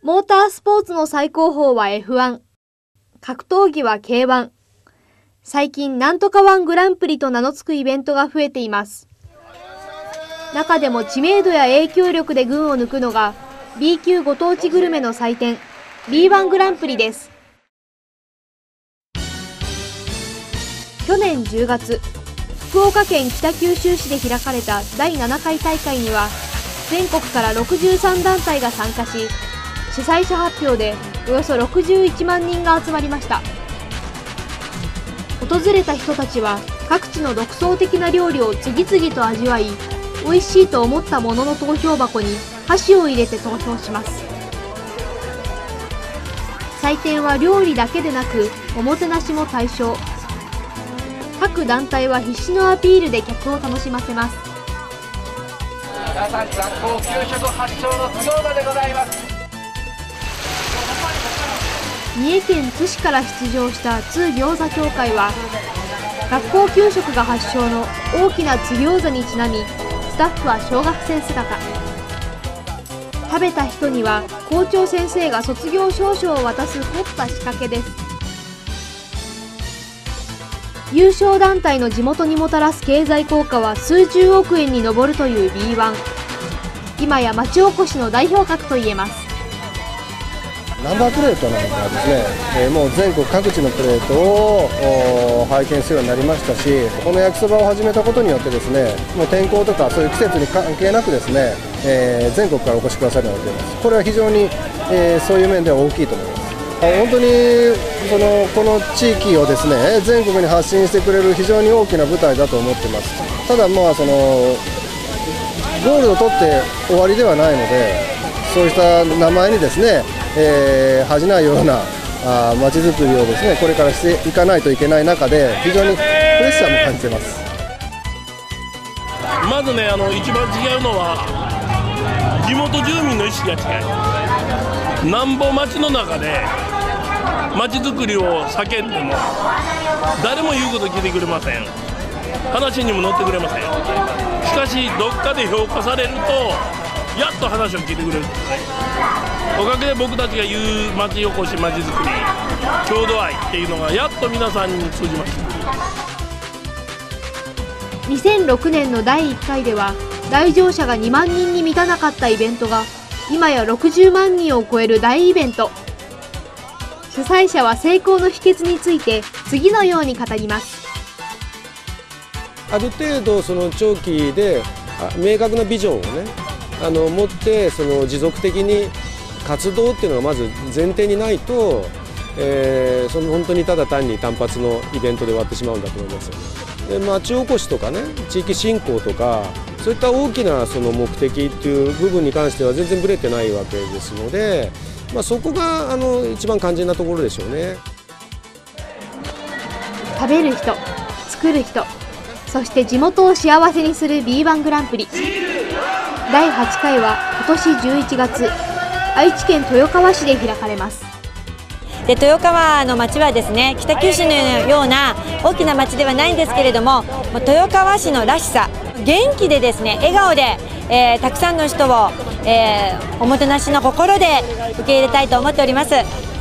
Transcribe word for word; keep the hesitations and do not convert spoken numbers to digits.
モータースポーツの最高峰は エフワン、格闘技は ケーワン、最近なんとかワングランプリと名の付くイベントが増えています。中でも知名度や影響力で群を抜くのが ビー 級ご当地グルメの祭典 ビーワン グランプリです。去年じゅうがつ、福岡県北九州市で開かれただいななかい大会には全国からろくじゅうさんだんたいが参加し、主催者発表でおよそろくじゅういちまんにんが集まりました。訪れた人たちは各地の独創的な料理を次々と味わい、美味しいと思ったものの投票箱に箸を入れて投票します。採点は料理だけでなくおもてなしも対象。各団体は必死のアピールで客を楽しませます。 皆さん、学校給食発祥の津餃子でございます。 三重県津市から出場した津餃子協会は、学校給食が発祥の大きな津餃子にちなみ、スタッフは小学生姿。食べた人には校長先生が卒業証書を渡す凝った仕掛けです。優勝団体の地元にもたらす経済効果は数十億円に上るという ビーワン。今や町おこしの代表格といえます。 ナンバープレートなんかですね、えー、もう全国各地のプレートを拝見するようになりましたし、この焼きそばを始めたことによってですね、もう天候とかそういう季節に関係なくですね、えー、全国からお越しくださるようになっています。これは非常に、えー、そういう面では大きいと思います。本当にそのこの地域をですね、全国に発信してくれる非常に大きな舞台だと思っています。ただまあそのゴールを取って終わりではないので、そうした名前にですね、えー、恥じないようなあ街づくりをですね、これからしていかないといけない中で、非常にプレッシャーも感じています。 まずね、あの一番違うのは地元住民の意識が違い。なんぼ町の中で町づくりを叫んでも誰も言うこと聞いてくれません。話にも乗ってくれません。しかしどっかで評価されるとやっと話を聞いてくれるんですね。おかげで僕たちが言う町おこし、町づくり、郷土愛っていうのがやっと皆さんに通じました。 にせんろくねんのだいいっかいでは来場者がにまんにんに満たなかったイベントが今やろくじゅうまんにんを超える大イベント。主催者は成功の秘訣について次のように語ります。 ある程度その長期で明確なビジョンをね、あの持ってその持続的に活動っていうのがまず前提にないと、えー、その本当にただ単に単発のイベントで終わってしまうんだと思いますよね。で、町おこしとかね、地域振興とかそういった大きなその目的っていう部分に関しては全然ブレてないわけですので、まあ、そこがあの一番肝心なところでしょうね。 食べる人、作る人、そして地元を幸せにする ビーワン グランプリ。だいはちかいは今年じゅういちがつ、愛知県豊川市で開かれます。 で豊川の町はですね、北九州のような大きな町ではないんですけれども、豊川市のらしさ、元気でですね、笑顔で、えー、たくさんの人を、えー、おもてなしの心で受け入れたいと思っております。